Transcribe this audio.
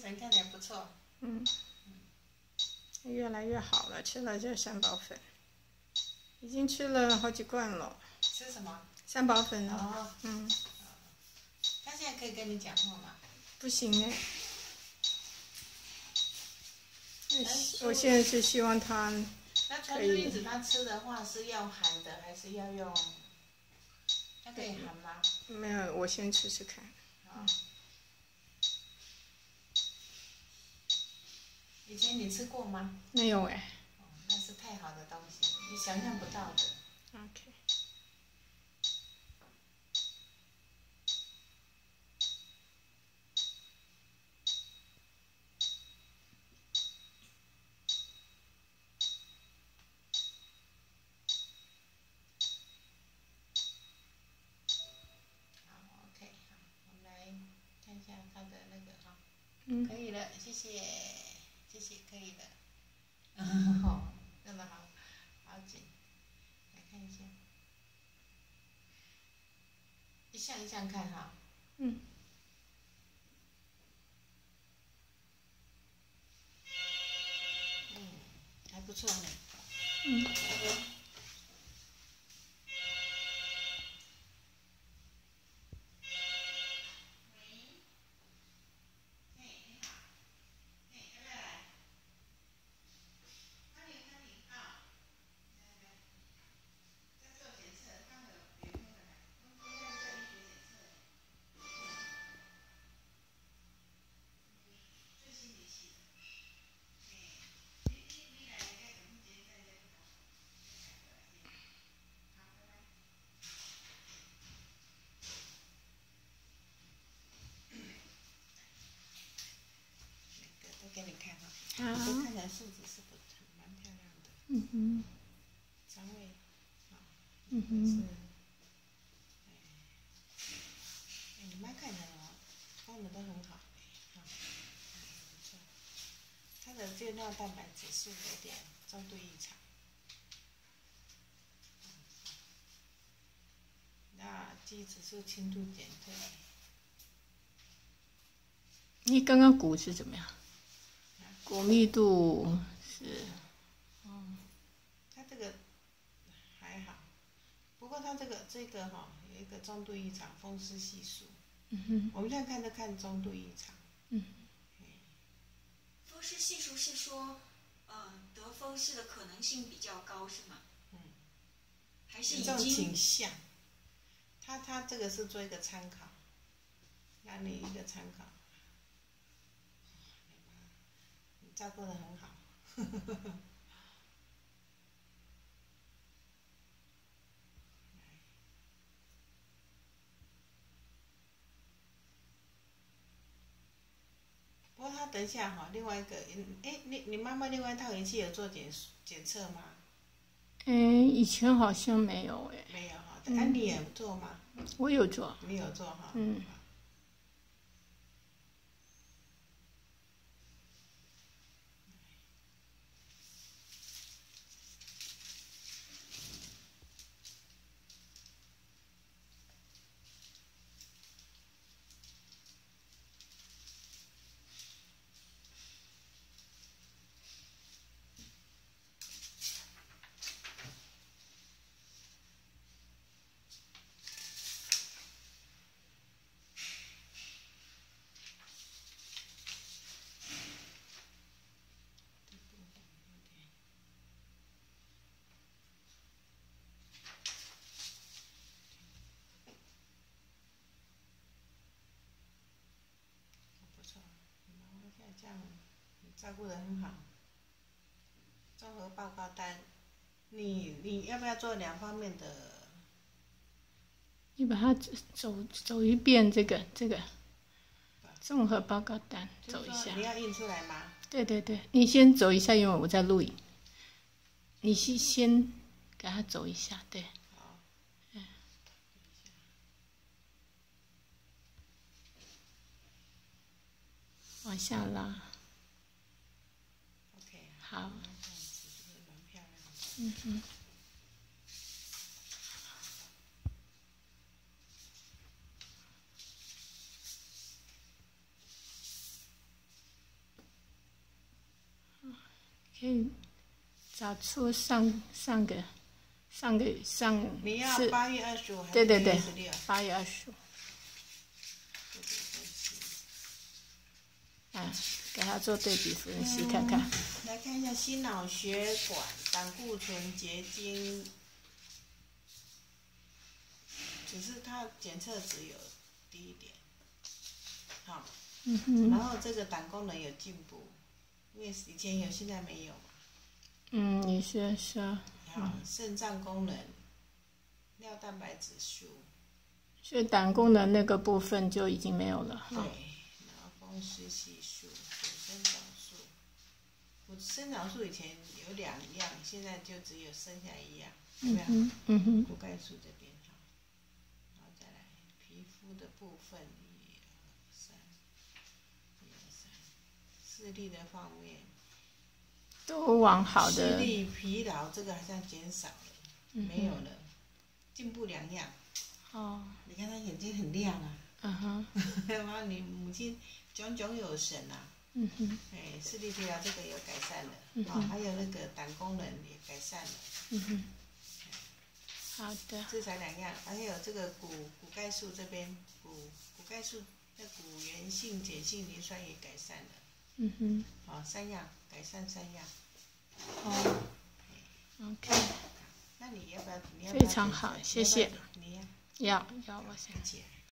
神看起来不错。 越来越好了，吃了这三宝粉，已经吃了好几罐了。 吃什么？ 三宝粉呢？ 哦。他现在可以跟你讲话吗？ 不行哎。我现在是希望他那传输因子他吃的话是要含的还是要用？他可以含吗？ 没有，我先吃吃看。 以前你吃过吗？ 没有哎。 那是太好的东西，你想象不到的。 OK。 好 ，OK， 好，我们来看一下他的那个哈。可以了，谢谢，谢谢，可以了。好，真的好，好紧。来看一下，一项一项看哈。还不错呢。给你看哈，这看起来数字是蛮漂亮的。肠胃，是，你妈看起来功能都很好，不错。她的介尿蛋白指数有点中度异常。那肌指数轻度减退。 你刚刚骨是怎么样？骨密度是， 它这个还好，不过它这个哈有一个中度异常，风湿系数。我们现在看中度异常。 风湿系数是说，得风湿的可能性比较高是吗？还是已经？ 这种倾向，它这个是做一个参考，让你一个参考。你照顾得很好。不过他等一下哈，另外一个，你妈妈另外一套仪器有做检测吗？ 以前好像没有哎。 没有哈，你有做吗？ 我有做。 你有做哈？这样你照顾得很好。综合报告单，你要不要做两方面的？ 你把它走一遍这个综合报告单走一下。 你要印出来吗？ 对对对，你先走一下，因为我在录影。你先给它走一下，对。 好。 往下拉。 OK。 好。 蛮漂亮的。 可以找出上个你要是 8月25还是对对对 6月16？ 8月25。给他做对比分析看看。 来看一下心脑血管胆固醇结晶，只是它检测值有低一点，好，然后这个胆功能有进步，因为以前有，现在没有嘛。 你说。 好，肾脏功能、尿蛋白指数， 所以胆功能那个部分就已经没有了。 对，然后风湿系数、生长素，生长素以前有2样，现在就只有剩下1样，有没有？骨钙素这边哈，然后再来皮肤的部分，1、2、3，视力的方面。 都往好的。 视力疲劳这个好像减少了，没有了，进步2样。 哦。 你看他眼睛很亮啊。然后你母亲炯炯有神啊。视力疲劳这个有改善了，还有那个胆功能也改善了。 好的。 这才2样，还有这个骨钙素这边，骨钙素的骨源性碱性磷酸也改善了。好，3样改善3样。 OK。 那你要不要？ 非常好，谢谢。 你呀？ 要，我想起来。